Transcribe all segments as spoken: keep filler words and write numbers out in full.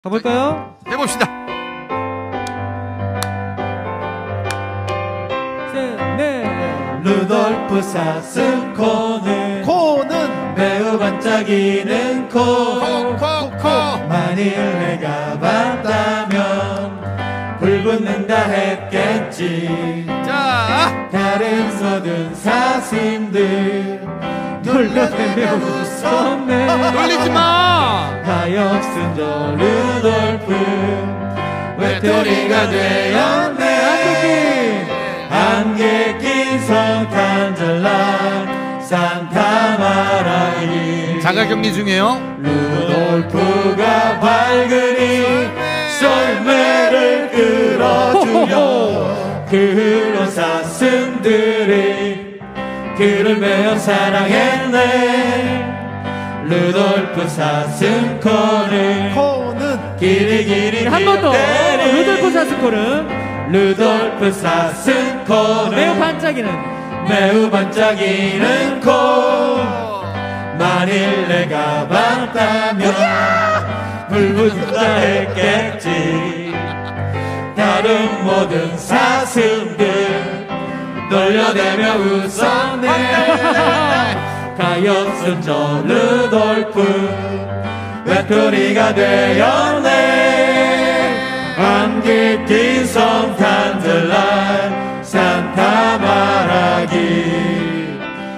가볼까요? 해봅시다. 네. 루돌프 사슴코는 코는 매우 반짝이는 코. 코, 코, 코. 만일 내가 봤다면 불 붙는다 했겠지. 자, 다른 서든 사슴들 놀라대며 웃었네. 놀리지마. 가엾은 저 루돌프 외톨이가 되었네. 안개 낀 성탄절날 산타마라기. 자가격리 중이에요. 루돌프가 밝으니 썰매를 끌어주며 그런 사슴들이 그를 매어 사랑했네. 루돌프 사슴코는 코는 길이길이 한 번 더. 기억되니. 루돌프 사슴코는 루돌프 사슴코는 매우 반짝이는 매우 반짝이는 코. 만일 내가 봤다면 불 붙는다 했겠지. 다른 모든 사슴들 놀려대며 웃었네. 가엾은 저 루돌프 외톨이가 되었네. 안개 낀 성탄절날 산타 말하기.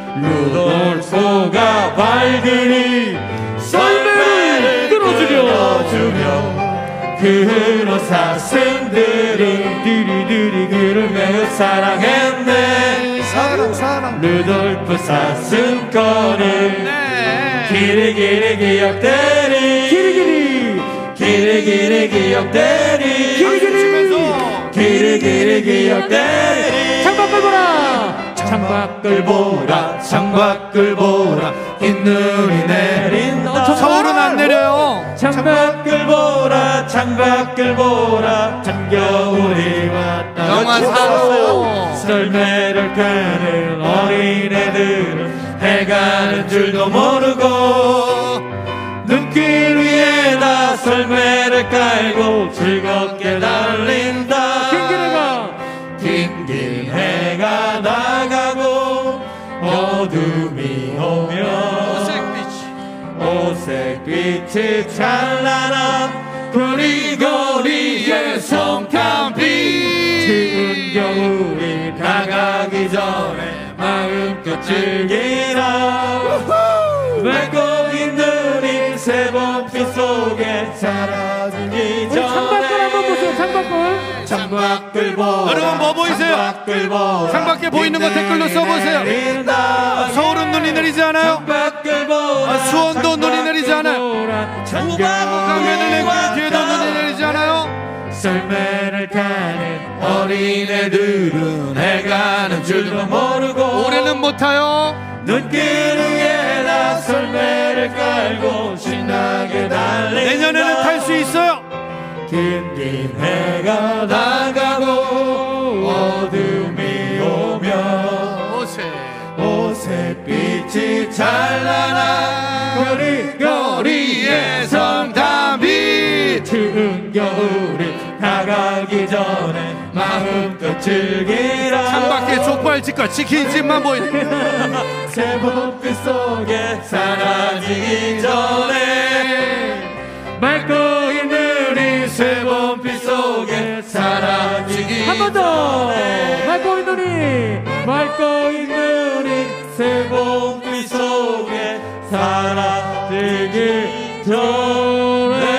루돌프가 밝으니 썰매를 끌어주며 그런 사슴들이 디리디리 그를 매우 사랑했네. 사랑 사랑. 루돌프 사슴코는 네. 길이길이 기억되리. 길이길이 길이길이 기억되리. 길이길이 길이길이 기억되리. 창밖을 보라. 창밖을 보라 창밖을 보라 흰 눈이 내린다. 서울은 안 내려요. 창밖을 보라 창밖을 보라 참겨울이 왔다. 영화 사서 썰매를 타는 어린애들은 해가는 줄도 모르고 눈길 위에다 썰매를 깔고 즐겁게 달린다. 긴긴 해가 긴긴 해가 나가고 어둠이 오면 오색빛이 찬란한 거리거리의 성탄빛. 추운 겨울이 다가기 전에 마음껏 즐기라. 맺고 있는 이 새봄빛 속에 사라지기 우리 창밖을 한번 보세요. 전에 창밖을 창밖을 보라. 여러분 뭐 보이세요? 창밖을 보라. 창밖에 보이는 거 댓글로 써보세요. 내린다. 서울은 눈이 내리지 않아요? 창밖을 보라. 아, 수원도 눈이 내리지 않아요? 강변을 내고 뒤에도 눈이 내리지 않아요? 썰매를 타는 어린애들은 해가는 줄도 모르고 올해는 못 타요. 눈길 위에다 썰매를 깔고 신나게 달린다. 내년에는 탈 수 있어요. 긴긴 해가 나가고 어둠이 오면 오세. 오색빛이 찬란한 거리거리의 성탄빛. 추운 겨울이 다가기 전에 마음껏 즐기라. 창밖에 족발집과 치킨집만 보이네. 새봄빛 속에 사라지기 전에 맑고 있는 이 새봄빛 속에 사라지기 한 번 더. 맑고 있는 눈이 맑고 있는 이 새봄빛 속에 사라지기 전에.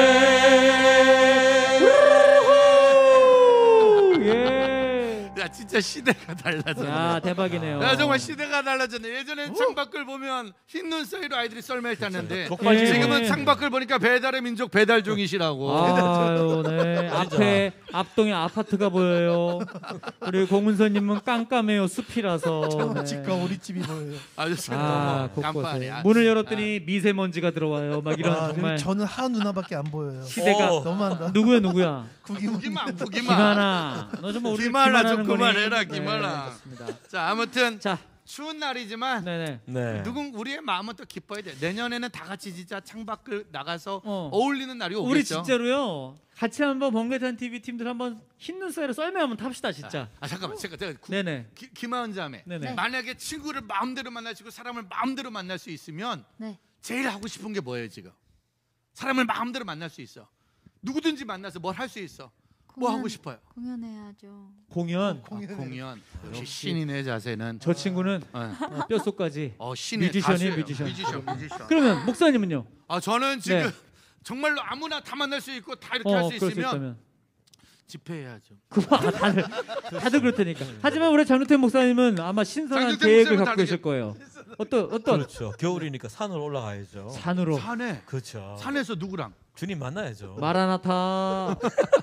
예. 야 진짜 시대가 달라졌네. 야 대박이네요. 야 정말 시대가 달라졌네. 예전엔 창밖을 보면 흰눈 사이로 아이들이 썰매를 탔는데 예. 지금은 창밖을 보니까 배달의 민족 배달 중이시라고. 아유, 네. 앞에 앞동에 아파트가 보여요. 우리 공은서님은 깜깜해요. 숲이라서. 네. 집과 우리 집이 보여요. 아주 아, 너무 깜빡하네. 곳곳에 아, 문을 열었더니 미세먼지가 들어와요. 막 이런 아, 정말 저는 한 누나밖에 안 보여요. 시대가 너무한다. 누구야 누구야? 구기만. 구기만 구기만. 김하나. 너 정말 우리 김하나 좀 김하나는 거니? 그만해라, 네, 김하나. 그렇습니다. 자 아무튼 자 추운 날이지만 네네. 네. 누군 우리의 마음은 또 기뻐야 돼. 내년에는 다 같이 진짜 창밖을 나가서 어. 어울리는 날이 오겠죠. 우리 진짜로요. 같이 한번 번개탄 티비 팀들 한번 흰 눈사이로 썰매 한번 탑시다 진짜. 아 잠깐만 제가 제가 구, 네네. 기, 김하은 자매 네네. 만약에 친구를 마음대로 만날 수 있고 사람을 마음대로 만날 수 있으면 네. 제일 하고 싶은 게 뭐예요 지금? 사람을 마음대로 만날 수 있어. 누구든지 만나서 뭘 할 수 있어. 뭐 공연, 하고 싶어요? 공연해야죠. 공연. 공연. 아, 공연. 역시 신인의 자세는. 저 친구는 어, 어, 뼛속까지. 어 신의 뮤지션이에요, 가수예요. 뮤지션. 뮤지션. 뮤지션. 그러면 목사님은요? 아 저는 지금 네. 정말로 아무나 다 만날 수 있고 다 이렇게 어, 할 수 그럴 수 있으면 있다면. 집회해야죠. 그거 아, 다들 다들 그렇다니까. 하지만 우리 장루태 목사님은 아마 신선한 장루태 계획을 목사님은 갖고 다르게- 계실 거예요. 어떤 어떤 그렇죠. 겨울이니까 산으로 올라가야죠. 산으로 산에 그렇죠. 산에서 누구랑? 주님 만나야죠. 마라나타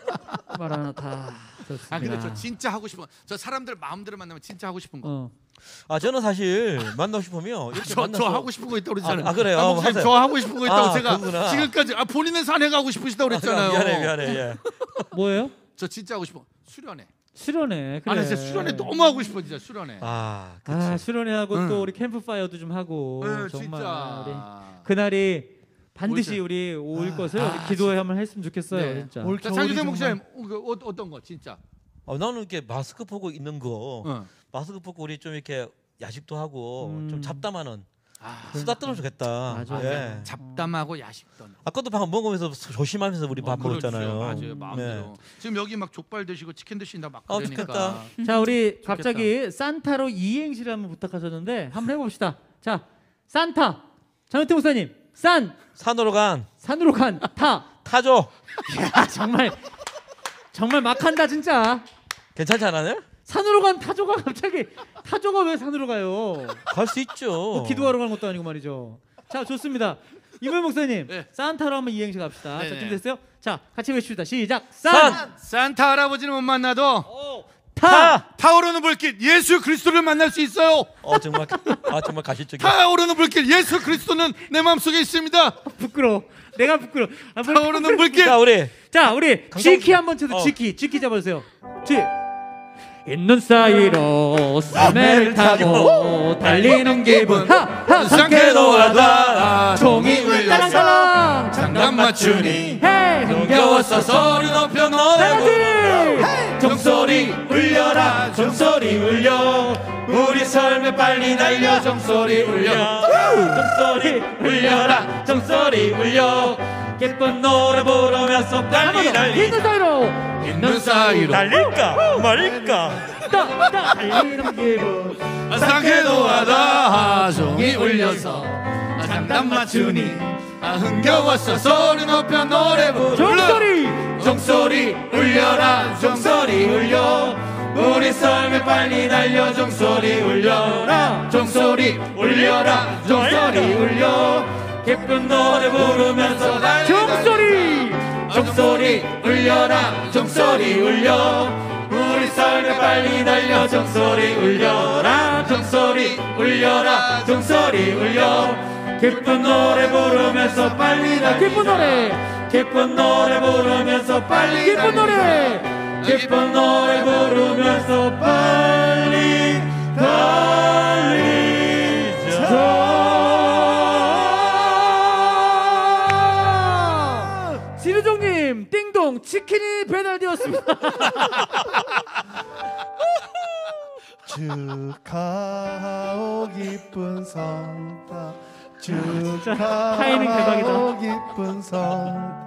마라나타. 좋습니다. 아 근데 저 진짜 하고 싶은 거. 저 사람들 마음대로 만나면 진짜 하고 싶은 거. 어. 아 저는 사실 만나고 싶으면 이렇게 저, 만나서 저 하고 싶은 거 있다고 그랬잖아요. 아, 아, 그래요? 아, 어, 목사님, 하세요. 저 하고 싶은 거 있다고 아, 제가 그러구나. 지금까지 아 본인은 산에 가고 싶으시다고 그랬잖아요. 아, 미안해 미안해. 예. 뭐예요? 저 진짜 하고 싶은 거. 수련회. 수련회. 그래. 아, 나 진짜 수련회 너무 하고 싶어 진짜 수련회. 아, 아, 수련회하고 응. 또 우리 캠프파이어도 좀 하고 네, 정말 우리 진짜. 그날이 반드시 올 우리 올 아, 것을 아, 우리 기도해 한번 했으면 좋겠어요. 네. 진짜. 올 자, 겨울이 장주생 정말- 목사님 어, 그, 어, 어떤 거 진짜? 어, 나는 이렇게 마스크 벗고 있는 거, 어. 마스크 벗고 우리 좀 이렇게 야식도 하고 음. 좀 잡담하는 아, 수다 떨면 좋겠다. 맞아. 예. 잡담하고 야식도. 아까도 방금 먹으면서 조심하면서 우리 밥 어, 그렇죠. 먹었잖아요. 맞아요, 마음대로. 네. 지금 여기 막 족발 드시고 치킨 드신다 막 어, 그러니까. 좋겠다. 자, 우리 갑자기 산타로 이행시를 한번 부탁하셨는데 한번 해봅시다. 자, 산타. 장우태 목사님. 산 산으로 간 산으로 간 타. 타조. 야, 정말 정말 막한다 진짜. 괜찮지 않아요? 산으로 간 타조가 갑자기 타조가 왜 산으로 가요? 갈 수 있죠. 뭐 기도하러 가는 것도 아니고 말이죠. 자, 좋습니다. 이모현 목사님, 네. 산타로 한번 이행시 갑시다. 자, 네네. 준비됐어요? 자, 같이 외칩시다. 시작. 산! 산, 산타 할아버지는 못 만나도 어, 타, 타! 타오르는 불길 예수 그리스도를 만날 수 있어요. 어 정말 아 정말 가시적이야. 타오르는 불길 예수 그리스도는 내 마음속에 있습니다. 부끄러워. 내가 부끄러워. 아, 뭘 타오르는 부끄러워. 불길. 자 우리 자, 우리 강성- 지키 한번 쳐서 어. 지키, 지키 잡아주세요. 지. 있는 사이로 산을 타고 달리는 기분 하하 상쾌도 하다 종이 울달랑달랑 장단 맞추니 헤이 흥겨워서 소리 높여 노래 부르 종소리 울려라 종소리 울려 우리 삶에 빨리 달려 종소리 울려 종소리 울려라 종소리 울려 예쁜 노래 부르면서 달리 달리 있는 사이로 있는 사이로 달릴까 말일까. 따 달리는 기분 상쾌도 하다 종이 울려서 장단 맞추니 아 흥겨워서 소리 높여 노래 부르 종소리 종소리 울려라 종소리 울려 우리 삶에 빨리 달려 종소리 울려라 종소리 울려라 종소리 울려 예쁜 노래 부르면서 달리 종소리 종소리 울려라 종소리 울려 우리 삶에 빨리 달려 종소리 울려라 종소리 울려라 종소리 울려 기쁜 노래 부르면서 빨리 달려 기쁜 노래 기쁜 노래 부르면서 빨리 기쁜 노래 기쁜 노래 부르면서 빨리 달리자. 지르종님 띵동 치킨이 배달되었습니다. 축하하오 기쁜 성타 타이밍 대박이다. 축하하오 기쁜 성타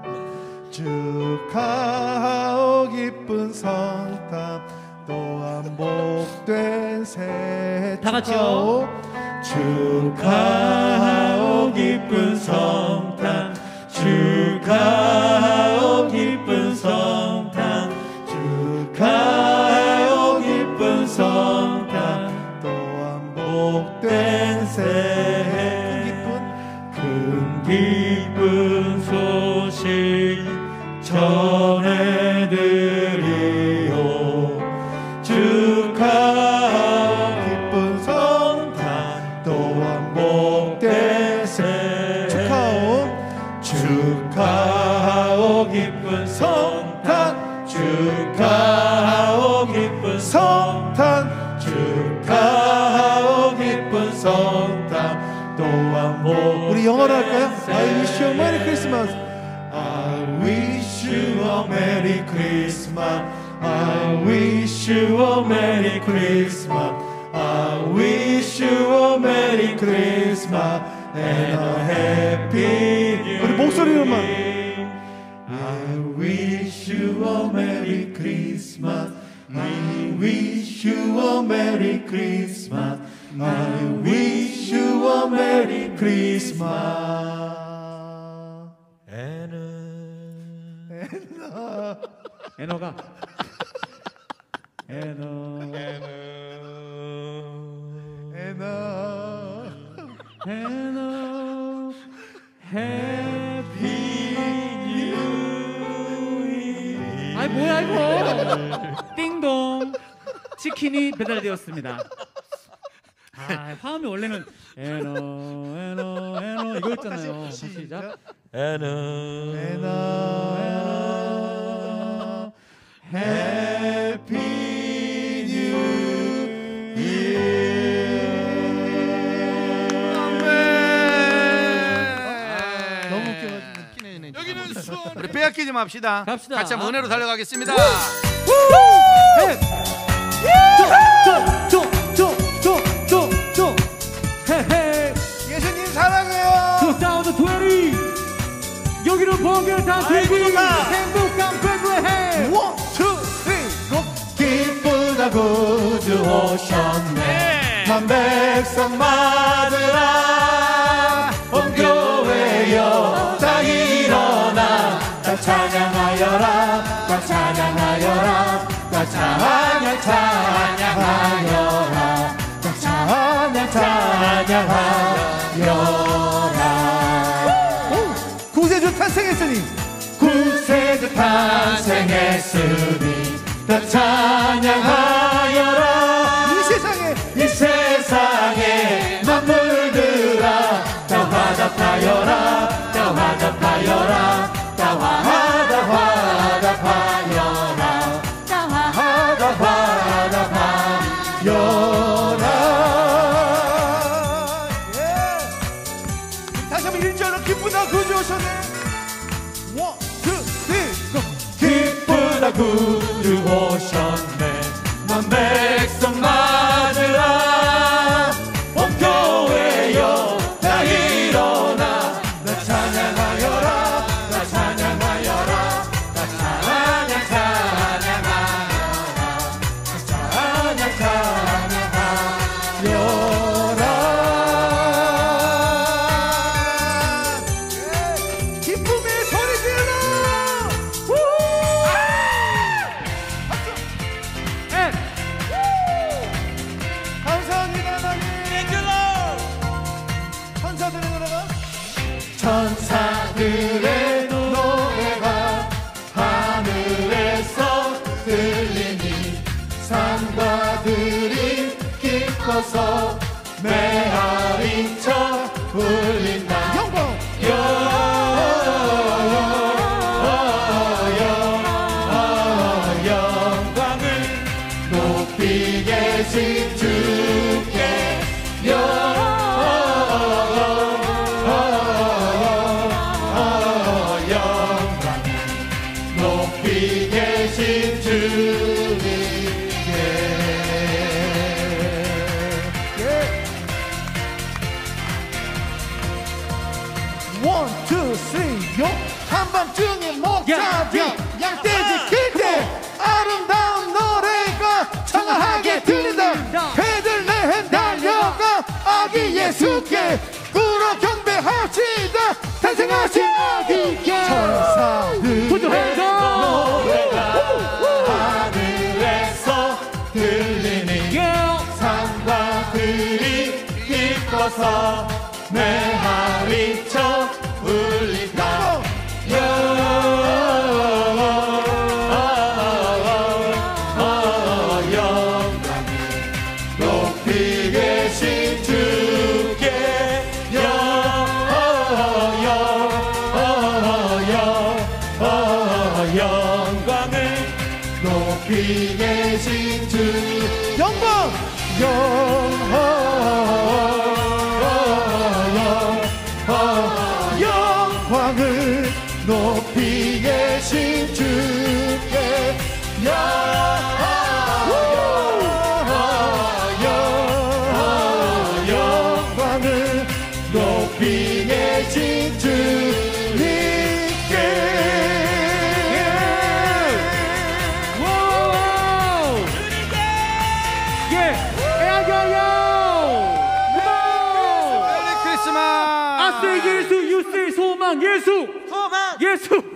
축하하오 기쁜 성타 또한 복된 새 다 같이요. 축하하오 기쁜 성탄 축하하오 기쁜 성탄 축하하오 기쁜 성탄 또한 복된 새해 큰 기쁜 소식 전해드리오 축하하오 기쁜 성탄 또한 복된 새해 축하하오 축하하오 기쁜 성탄 축하하오 기쁜 성탄 성탄 축하하오 기쁜 우리 영어로 할까요? I wish you a Merry Christmas. I wish you a Merry Christmas. I wish you a Merry Christmas. I wish you a Merry Christmas and a Happy New 우리 목소리로만. I wish you a Merry Christmas. I wish you a Merry Christmas. I wish you a Merry Christmas. 에너가 에너 에너 에너 해피 뉴 아이 뭐야 이거 띵동 치킨이 배달되었습니다. 아 화음이 원래는 에너 에너 에너 이거 있잖아요. 시작 에너 에너 해피 뉴 이어. 너무 웃겨가지고. 여기는 수원. 우리 빼앗기지 맙시다. 갑시다. 같이 한번 은혜로 달려가겠습니다. 쪼쪼쪼쪼쪼쪼 헤헤 예수님 사랑해요. 그 사운드 이십 여기는 번개탄 티비 행복한 배구의 원, 투, 쓰리, 고! 기쁘다 구주 오셨네. 한 백성 맞으라. 온 교회여 다 일어나. 다 찬양하여라. 다 찬양하여라. 다 찬양 찬양하여라. 다 찬양 찬양하여라. 구세주 탄생했으니 구세주 탄생했으니 다 찬양하여라. 이 세상에 이 세상에 만물들아 다 화답하여라. 다 화답하여라. 다 화답 화답하여라. 다 화답 화답하여라. 예. 다시 한번 일 절로 기쁘다 구주 오셨네. 원, 투, 쓰리, 고! 기쁘다 구주 오셨네. 만 백성 맞으라. 온 교회여 다 일어나. 나 찬양하여라. 나 찬양하여라. 나 찬양 찬양하여라. 나 찬양 찬양하여라. 기쁨의 소리 질러! 감사합니다 하나님. 천사들의 노래가 천사들의 노래가 하늘에서 들리니 산과 들이 기뻐서 메아리 쳐 울린다. 영광 영광을 높이 계신 주께 영광을 높이 계신 주님께. 원, 투, 쓰리, 요! 한밤중에 목자비 야, 야. 양떼지 킬때 아름다운 노래가 청아하게 들린다. 베들레헴 달려가 아기 예수께 꿇어 경배합시다. 탄생하신 아기께 천사들 구조해서 노래가 하늘에서 들리니 산과 들이 기뻐서 메아리 쳐 울린다. 영광을 높이 계신 주께 영광을 높이 계신 주 영광 영광 영광 빙해진 주님께 와우! 예! 야야야! 메리 크리스마스. 아세 예수 유세 소망 예수! 소망 예수!